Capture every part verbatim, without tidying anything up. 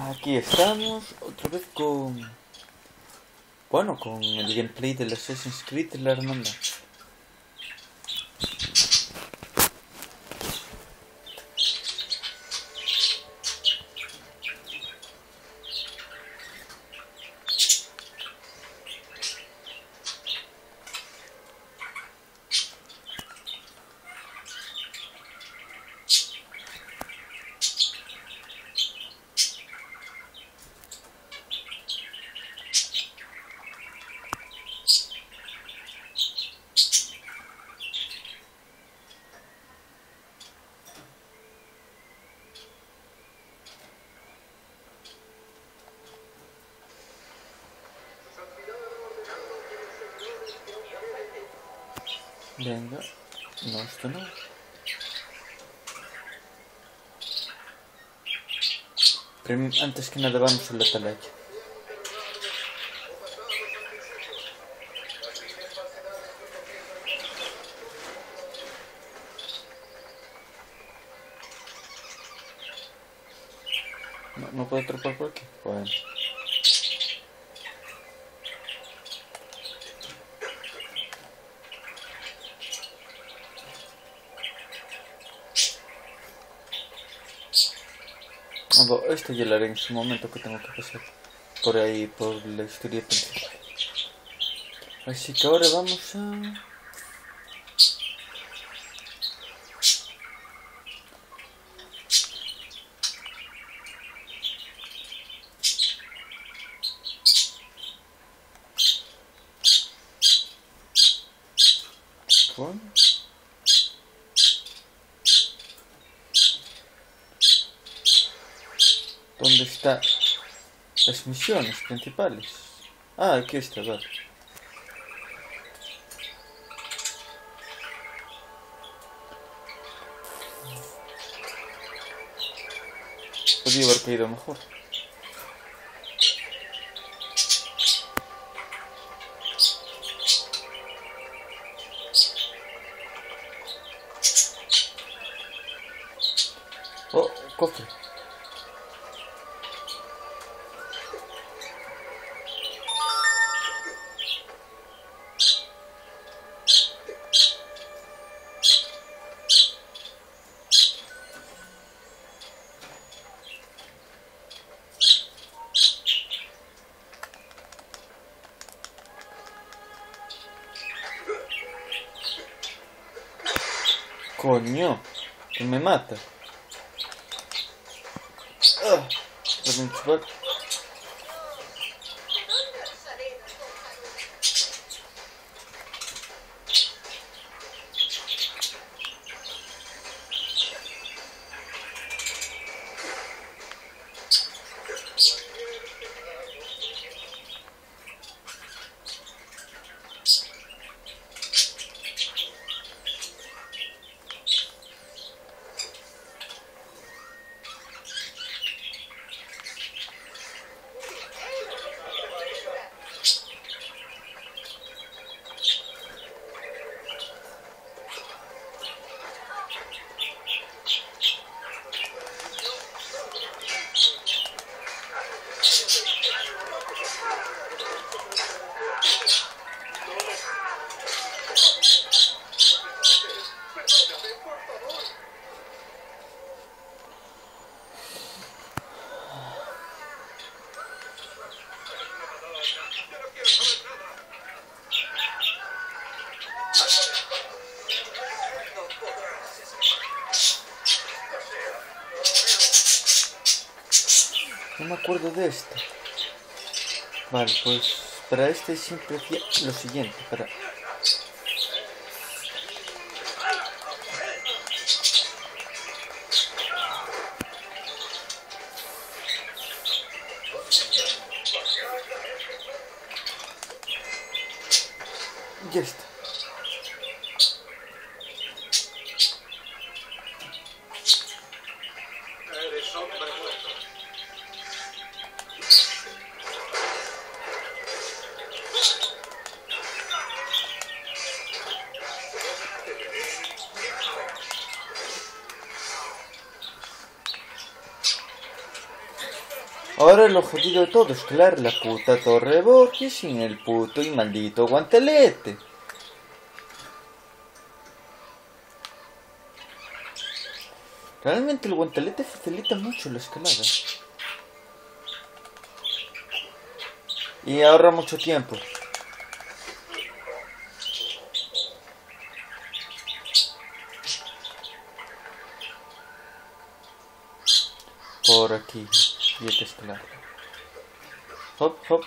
Aquí estamos, otra vez con... Bueno, con el gameplay del Assassin's Creed de la hermandad. Venga, no, esto no. Pero antes que nada vamos a la atalaya. No, no puedo trepar por aquí. Bueno. Ah, bueno, esto ya lo haré en su momento, que tengo que pasar por ahí, por la historia principal. Así que ahora vamos a... Bueno. ¿Dónde están las misiones principales? Ah, aquí está, vale. Podría haber caído mejor. Oh, cofre. Coño, que me mata. Ah, puedo enchufar. No me acuerdo de esto. Vale, pues para este siempre hacía lo siguiente, para... Ya está. Ahora lo jodido de todo es escalar la puta torre de Borgia sin el puto y maldito guantelete. Realmente el guantelete facilita mucho la escalada. Y ahorra mucho tiempo. Por aquí. Y hay que escalar. Hop, hop.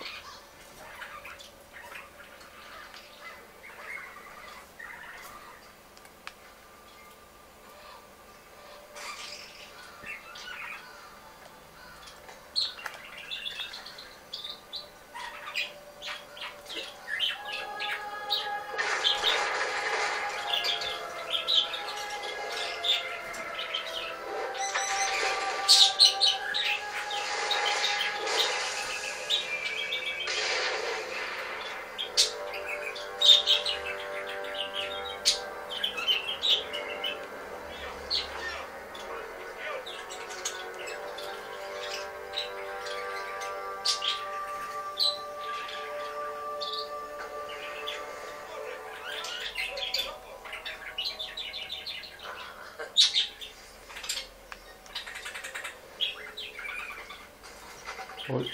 Uy.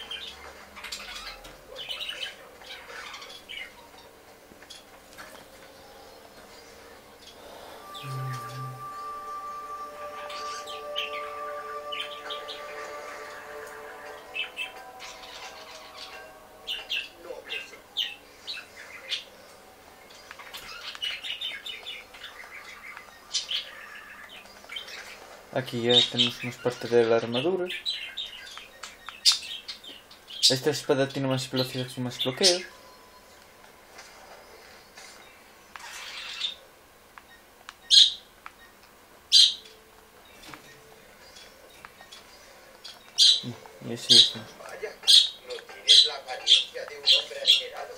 Aquí ya tenemos más parte de la armadura. Esta espada tiene más velocidad y más bloqueo. Y así es. Vaya, no tienes la apariencia de un hombre adinerado.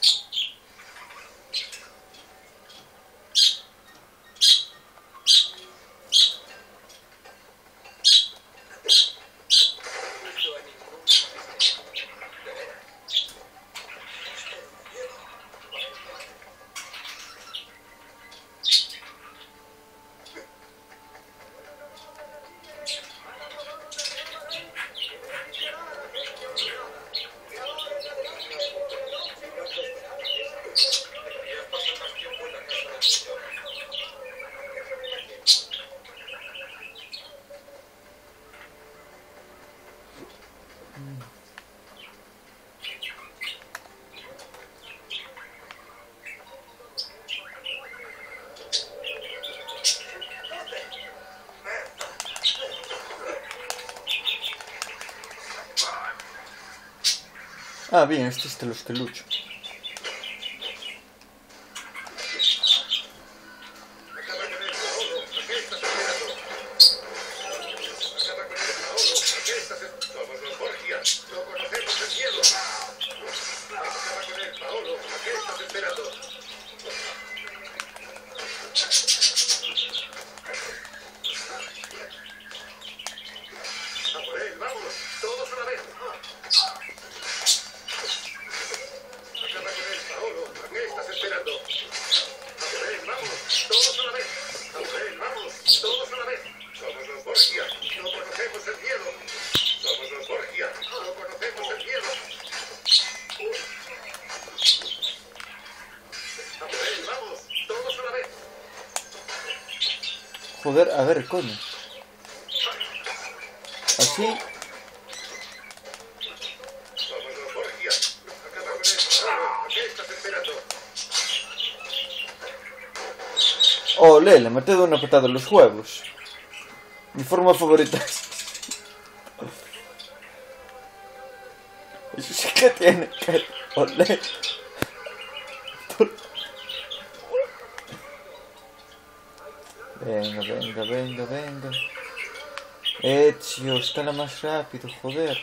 Ah, bien, este es de los que lucho. Joder, a ver, coño. Así. Ole, le metí de una patada en los huevos. Mi forma favorita. Eso sí que tiene que... Ole. Venga, venga, venga, venga. Ezio, escala más rápido, joder.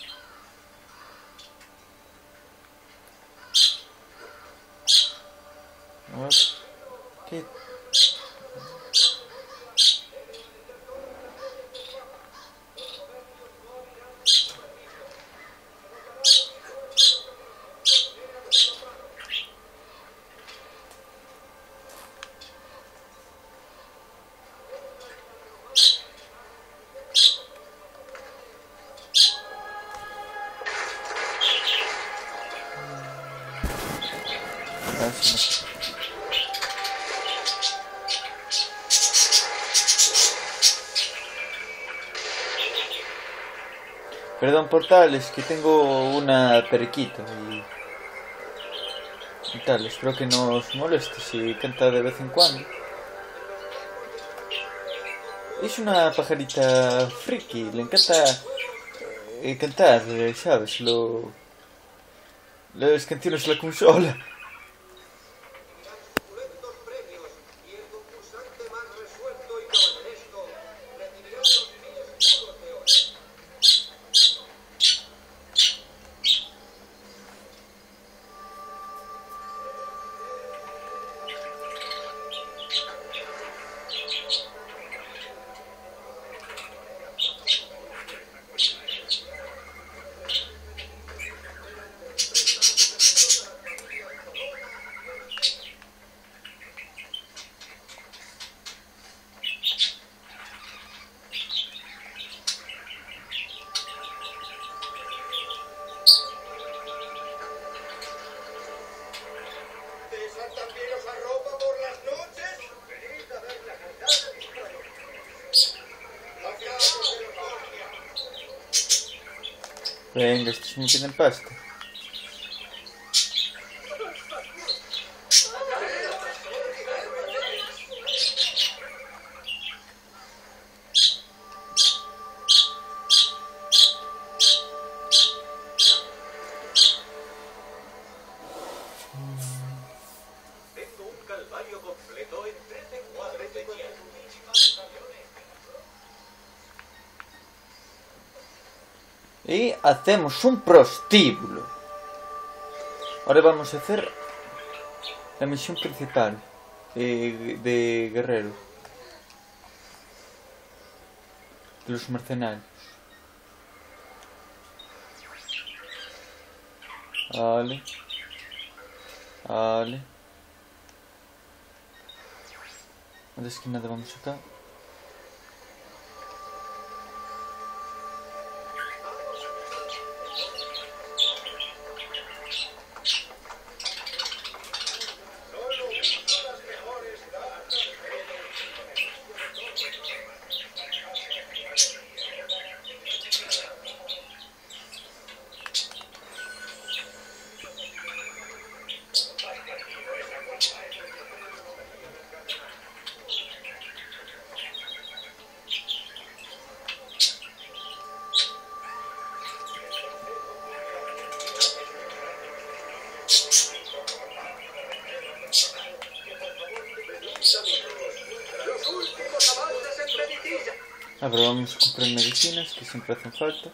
A ver. ¿Qué? muchísimo. Perdón por tal, es que tengo una periquita y, y tal, espero que no os moleste si canta de vez en cuando. Es una pajarita friki, le encanta eh, cantar, eh, ¿sabes? Lo, las canciones de la consola. Venga, estos me tienen pasta. Tengo un calvario completo en trece cuadros de hielo. Y hacemos un prostíbulo. Ahora vamos a hacer la misión principal de, de guerrero. De los mercenarios. Vale. Vale. Antes que nada vamos acá. Ahora vamos a comprar medicinas que siempre hacen falta.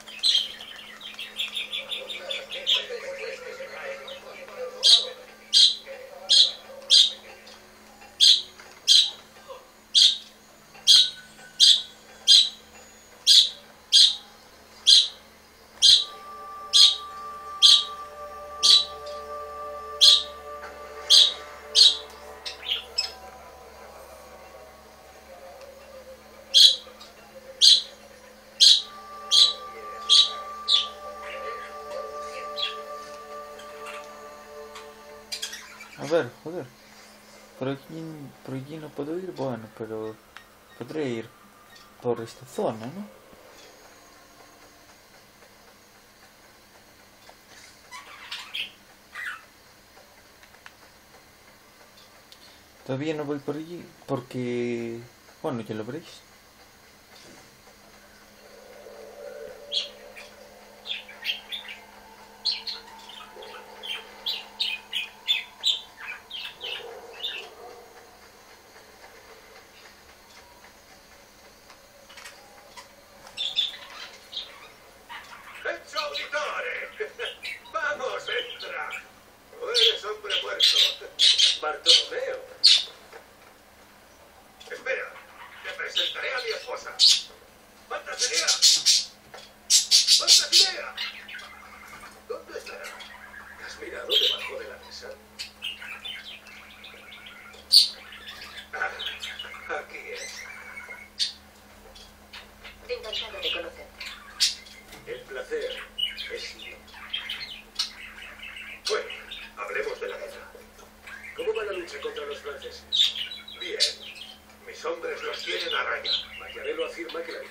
A ver, joder. Por aquí, por aquí no puedo ir, bueno, pero podré ir por esta zona, ¿no? Todavía no voy por allí porque, bueno, ya lo veréis. Bartolomeo. Espera, te presentaré a mi esposa. ¡Fantasilea! ¡Fantasilea! ¿Dónde estará? ¿Has mirado debajo de la mesa? Ah, aquí es. Encantado de conocerte. El placer es mío. Bueno, hablemos de la guerra.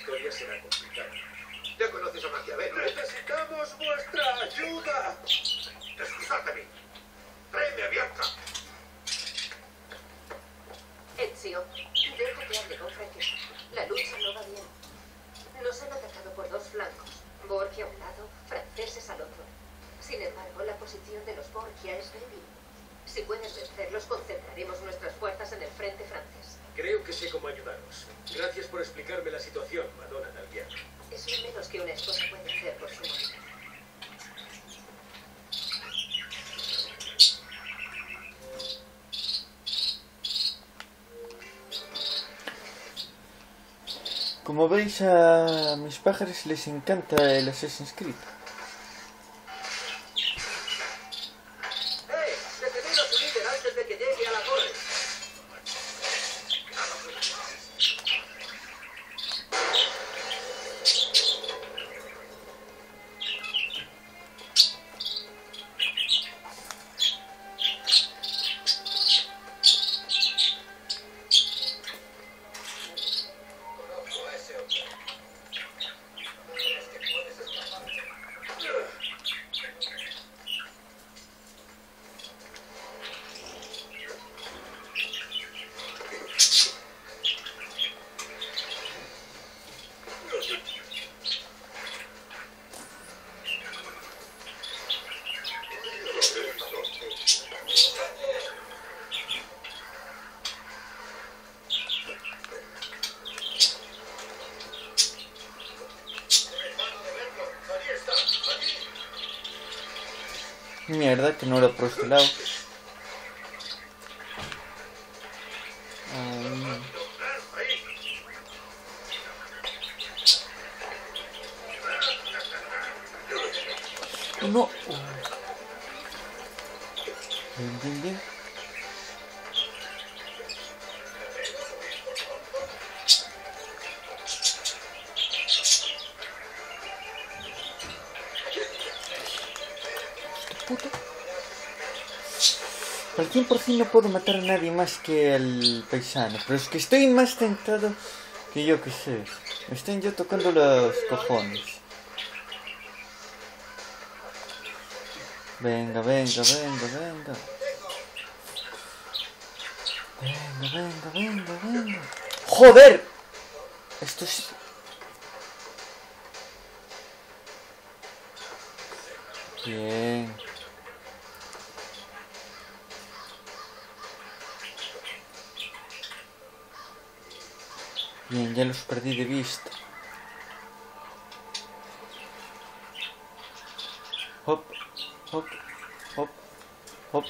victoria será complicada. Ya conoces a Maquiavelo. ¡Necesitamos vuestra ayuda! ¡Excusad de mí! ¡Tráeme a Bianca! Ezio, deja que hable con Frankie. La lucha no va bien. Nos han atacado por dos flancos. Borgia a un lado, franceses al otro. Sin embargo, la posición de los Borgia es débil. Si puedes vencerlos, concentraremos nuestras fuerzas en el frente francés. Creo que sé cómo ayudaros. Gracias por explicarme la situación, Madonna Dalbiano. Es lo menos que una esposa puede hacer por su marido. Como veis, a mis pájaros les encanta el Assassin's Creed. ¡Eh! ¡Detened a su líder antes de que llegue a la torre! Conozco a ese hombre. ¿Crees que puedes escapar? Mierda, que no era por este lado. Ahí. No. Bien, bien, bien. Puto. Al cien por ciento no puedo matar a nadie más que al paisano, pero es que estoy más tentado que yo que sé. Me están yo tocando los cojones. Venga, venga, venga, venga. Venga, venga, venga, venga. ¡Joder! Esto es... Bien. Bien, ya los perdí de vista. Hop, hop, hop, hop.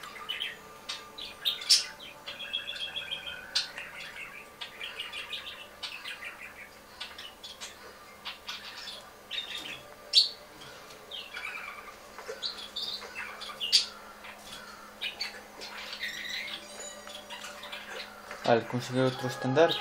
Al conseguir otro estandarte.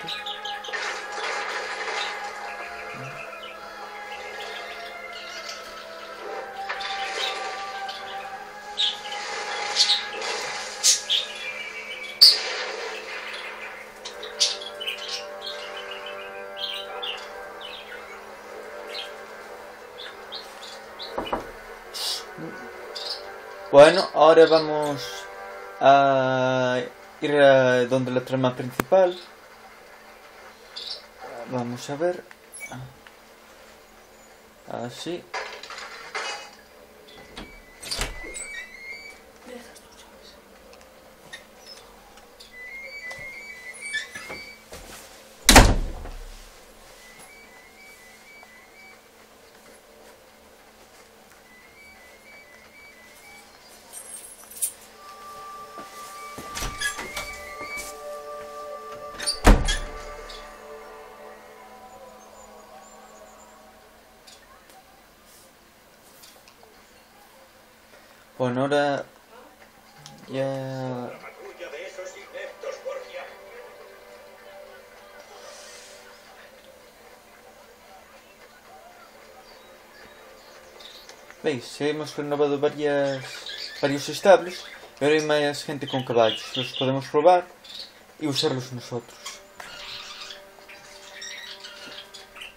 Bueno, ahora vamos a ir a donde la trama principal. Vamos a ver. Así. Bueno, ahora ya... La patrulla de esos ineptos, Borgia. ¿Veis? Hemos renovado varias, varios establos y ahora hay más gente con caballos. Los podemos robar y usarlos nosotros.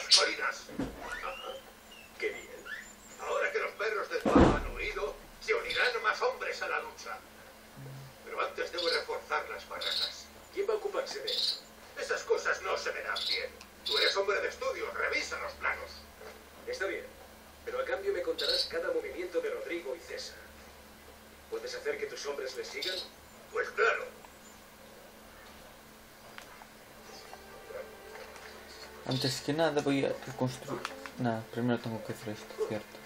las colinas. Ajá. Qué bien. Ahora que los perros del Papa han huido, se unirán más hombres a la lucha. Pero antes debo reforzar las barracas. ¿Quién va a ocuparse de eso? Esas cosas no se verán bien. Tú eres hombre de estudios, revisa los planos. Está bien. Pero a cambio me contarás cada movimiento de Rodrigo y César. ¿Puedes hacer que tus hombres les sigan? Pues claro. Antes que nada voy a reconstruir. Nada, primero tengo que hacer esto, cierto.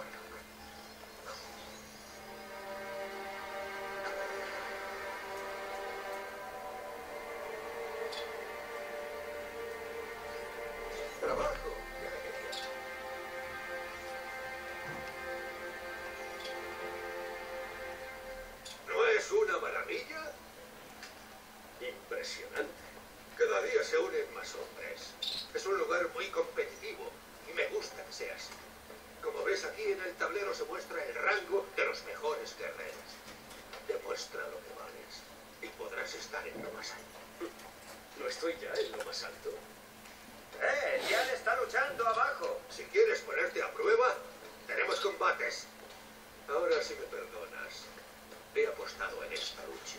Trabajo. ¿No es una maravilla? Impresionante. Cada día se unen más hombres. Es un lugar muy competitivo y me gusta que sea así. Como ves aquí en el tablero se muestra el rango de los mejores guerreros. Demuestra lo que vales y podrás estar en lo más alto. ¿No estoy ya en lo más alto? ¡Eh! ¡Jan está luchando abajo! Si quieres ponerte a prueba, tenemos combates. Ahora, si me perdonas, he apostado en esta lucha.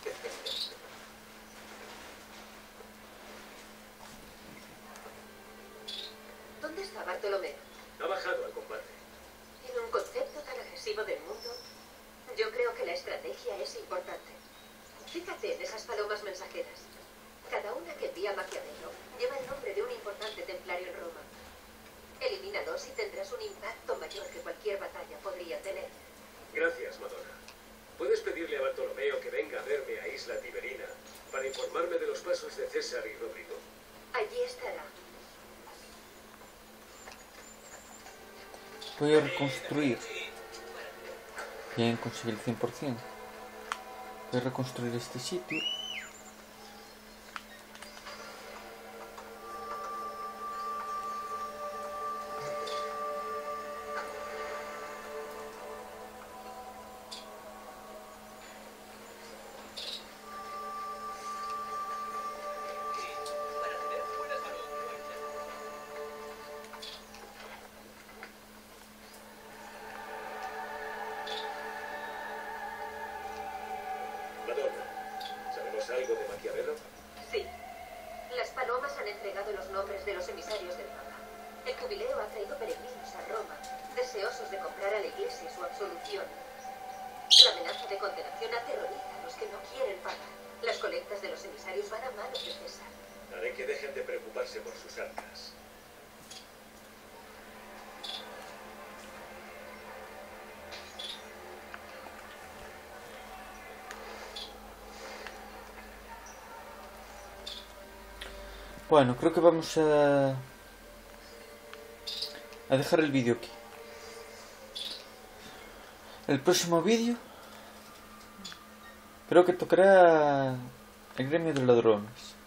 ¿Dónde está Bartolomeo? Ha bajado al combate. En un concepto tan agresivo del mundo, yo creo que la estrategia es importante. Fíjate en esas palomas mensajeras. Cada una que envía Maquiavelo lleva el nombre de un importante templario en Roma. Elimínalos y tendrás un impacto mayor que cualquier batalla podría tener. Gracias, Madonna. ¿Puedes pedirle a Bartolomeo que venga a verme a Isla Tiberina para informarme de los pasos de César y Rodrigo? Allí estará. Voy a reconstruir. Bien, conseguí el cien por ciento. Voy a reconstruir este sitio. Madonna, ¿sabemos algo de Maquiavelo? Sí. Las palomas han entregado los nombres de los emisarios del Papa. El jubileo ha traído peregrinos a Roma, deseosos de comprar a la iglesia su absolución. La amenaza de condenación aterroriza a los que no quieren pagar. Las colectas de los emisarios van a manos de César. Haré que dejen de preocuparse por sus arcas. Bueno, creo que vamos a, a dejar el vídeo aquí. El próximo vídeo creo que tocará el gremio de ladrones.